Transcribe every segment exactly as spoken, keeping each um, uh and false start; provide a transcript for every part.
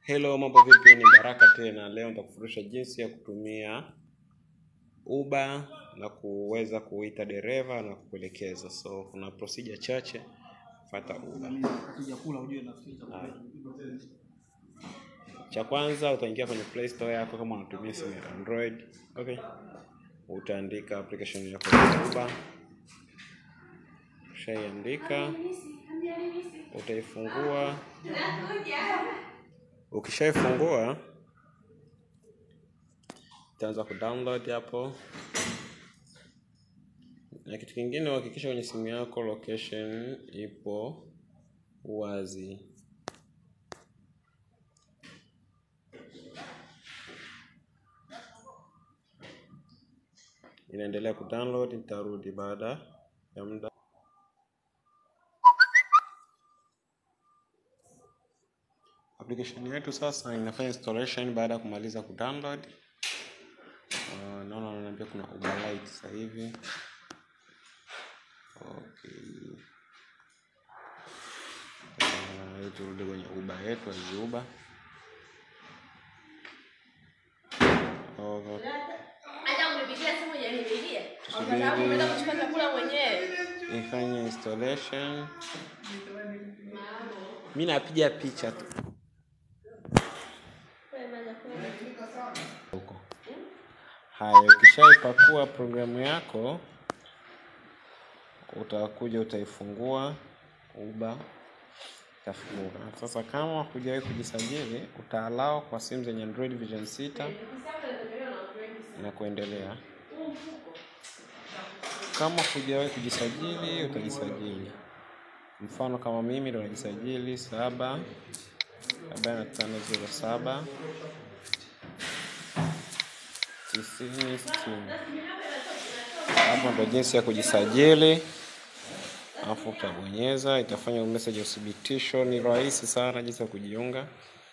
Hello, mambo vipi? Ni Baraka tena. Leo nitakufundisha jinsi ya kutumia Uber na kuweza kuita dereva na kukuelekeza. So kuna procedure chache, fuata Uber. Cha kwanza utaingia kwenye Play Store yako kama unatumia simu ya Android. Okay. Utaandika application yako ya Uber. Ukishaiandika utaifungua. Ukishaifungua utaanza kudownload hapo. Na kitu kingine, hakikisha kwenye simu yako location ipo wazi. Inaendelea kudownload, nitarudi baada ya muda. Application yetu sasa inafanya installation baada ya kumaliza kudownload. Uh, naona wananiambia kuna Uber Lite sasa hivi. Okay. Uh, turudi kwenye Uber yetu ya Uber. Okay. Ifanye installation. Mimi napiga picha tu. Huko. Haya, ukishaipakua programu yako, utakuja utaifungua Uber, itafunguka. Sasa kama hujawahi kujisajili, utaallow kwa simu zenye Android version sita na kuendelea. Kama hujawahi kujisajili, utajisajili. Mfano kama mimi ndo najisajili saba arobaini na tano zero saba tisini sitini. Hapo ndo jinsi ya kujisajili. Alafu utabonyeza, itafanya message ya uthibitisho. Ni rahisi sana jinsi ya kujiunga.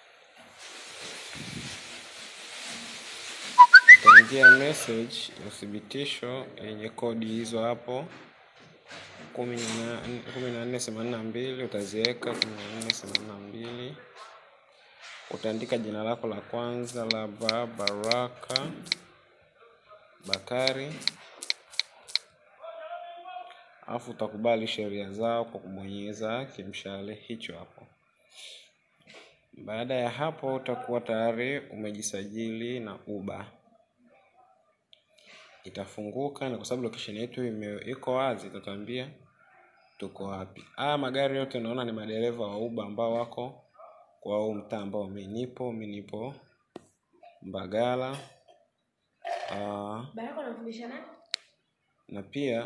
Utaingia message ya uthibitisho yenye kodi hizo hapo kumi na nne themanini na mbili, utaziweka kumi na nne themanini na mbili. Utaandika jina lako la kwanza la Baraka Bakari. Alafu utakubali sheria zao kwa kubonyeza kimshale hicho hapo. Baada ya hapo utakuwa tayari umejisajili na Uber. Itafunguka, na kwa sababu location yetu iko wazi itatuambia tuko wapi. Ah, magari yote unaona ni madereva wa Uber ambao wako kwa huu mtaa ambao mimi nipo, mimi nipo Mbagala. Ah, Baraka anafundisha nani? Na pia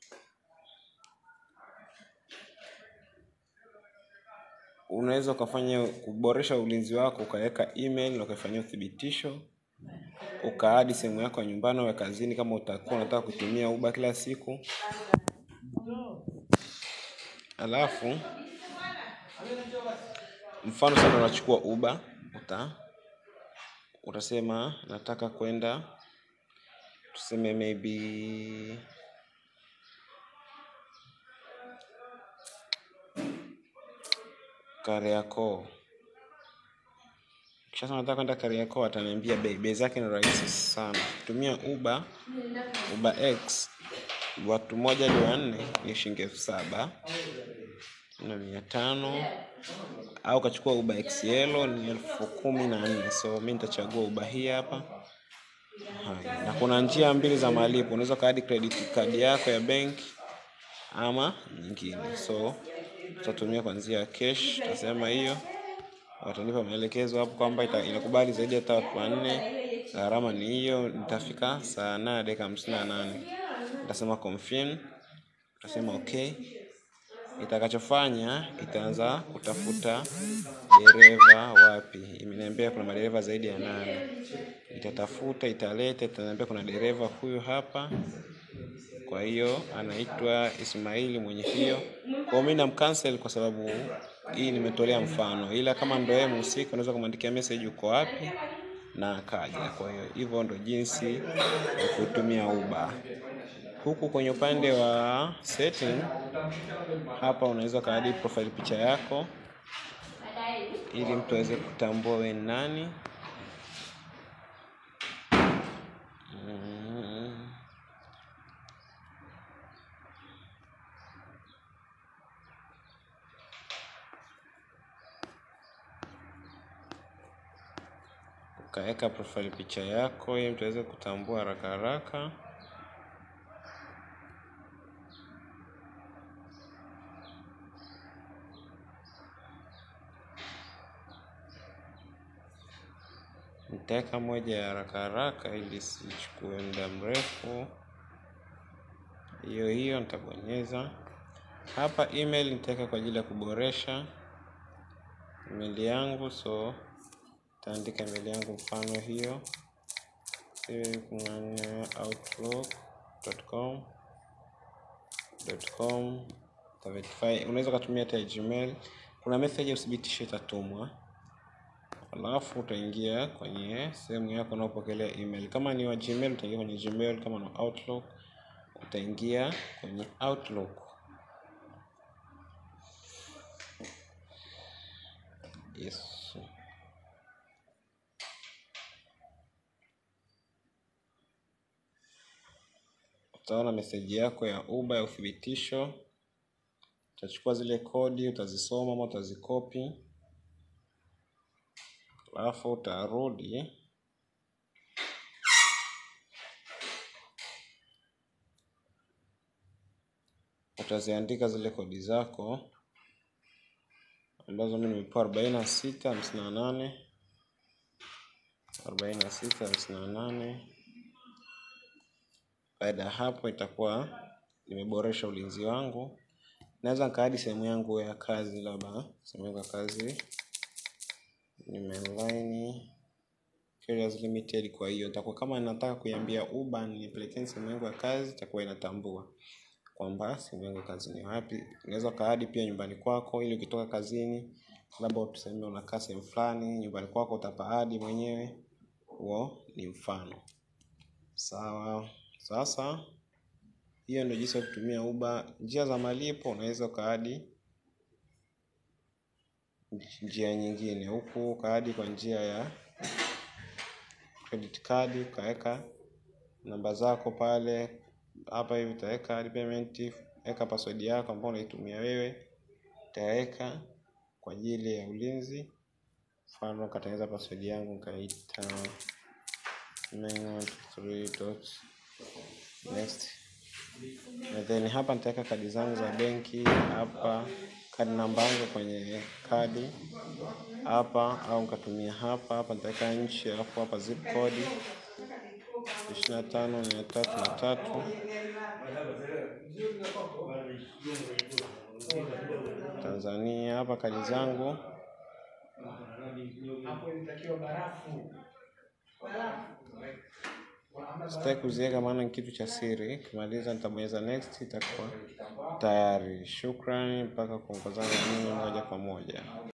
unaweza kufanya kuboresha ulinzi wako, ukaweka email na ukafanya uthibitisho, ukaadi simu yako ya nyumbani au kazini kama utakuwa unataka kutumia Uber kila siku. Alafu mfano sasa unachukua Uber, uta utasema nataka kwenda, tuseme maybe Kariakoo. Kisha nataka kwenda Kariakoo, ataniambia bei. Bei zake ni rahisi sana. Tumia Uber, Uber X, watu moja hadi wanne ni shilingi elfu saba na mia tano, au kachukua Uber X L ni elfu kumi na nne. So mimi nitachagua Uber hii hapa. Haya, na kuna njia mbili za malipo. Unaweza kaadi credit card yako ya bank ama nyingine. So tutatumia kwa njia ya cash. Tutasema hiyo. Watanipa maelekezo hapo kwamba inakubali zaidi ya watu wanne. Gharama ni hiyo. Nitafika saa nane dakika hamsini na nane. Nitasema confirm. Tutasema okay. Itakachofanya itaanza kutafuta dereva wapi. Imeniambia kuna madereva zaidi ya nane. Itatafuta, italeta, itaniambia kuna dereva huyu hapa. Kwa hiyo anaitwa Ismaili mwenye hiyo. Kwa mimi namcancel kwa sababu hii nimetolea mfano. Ila kama ndio yeye mhusika, unaweza kumwandikia message uko wapi na akaja. Kwa hiyo hivyo ndio jinsi ya kutumia Uber. Huku kwenye upande wa setting hapa unaweza kaadi profile picha yako. ili mtu aweze kutambua wewe ni nani. Mm. Ukaweka profile picha yako ili mtu aweze kutambua haraka haraka. Nitaweka moja ya haraka haraka ili sichukue muda mrefu. Hiyo hiyo nitabonyeza. Hapa email nitaweka kwa ajili ya kuboresha email yangu, so nitaandika email yangu mfano hiyo outlook dot com dot com. Verify. Unaweza kutumia hata Gmail. Kuna message ya uthibitisho itatumwa. Alafu utaingia kwenye sehemu yako unapokelea email. Kama ni wa Gmail utaingia kwenye Gmail, kama ni Outlook utaingia kwenye Outlook. Yes. Utaona message yako ya Uber ya uthibitisho. Utachukua zile kodi, utazisoma ama utazikopi. Alafu utarudi. Utaziandika zile kodi zako ambazo mimi nimepewa arobaini na sita hamsini na nane arobaini na sita hamsini na nane. Baada ya hapo itakuwa nimeboresha ulinzi wangu. Naweza nikaadi sehemu yangu ya kazi, labda sehemu yangu ya kazi ni Mainline Carriers Limited. Kwa hiyo itakuwa kama nataka kuiambia Uber nipelekeni sehemu yangu ya kazi, itakuwa inatambua kwamba sehemu yangu ya kazi ni wapi. Unaweza kaadi pia nyumbani kwako ili ukitoka kazini, labda tuseme unakaa sehemu fulani, nyumbani kwako utapaadi mwenyewe. Huo ni mfano. Sawa. Sasa hiyo ndio jinsi ya kutumia Uber. Njia za malipo unaweza kaadi njia nyingine. Huku kaadi kwa njia ya credit card, ukaweka namba zako pale. Hapa hivi utaweka payment, weka password yako ambayo unaitumia wewe. Utaweka kwa ajili ya ulinzi. Mfano katengeneza password yangu nikaita nine one two three dot next. Na then hapa nitaweka kadi zangu za benki hapa, kadi namba yangu kwenye kadi hapa, au nikatumia hapa. Hapa nitaweka nchi, alafu hapa zip code ishirini na tano mia tatu na tatu Tanzania. Hapa kadi zangu sitaki kuziweka maana ni kitu cha siri. Kimaliza nitabonyeza next, itakuwa tayari. Shukrani mpaka kuongozana mimi moja kwa moja.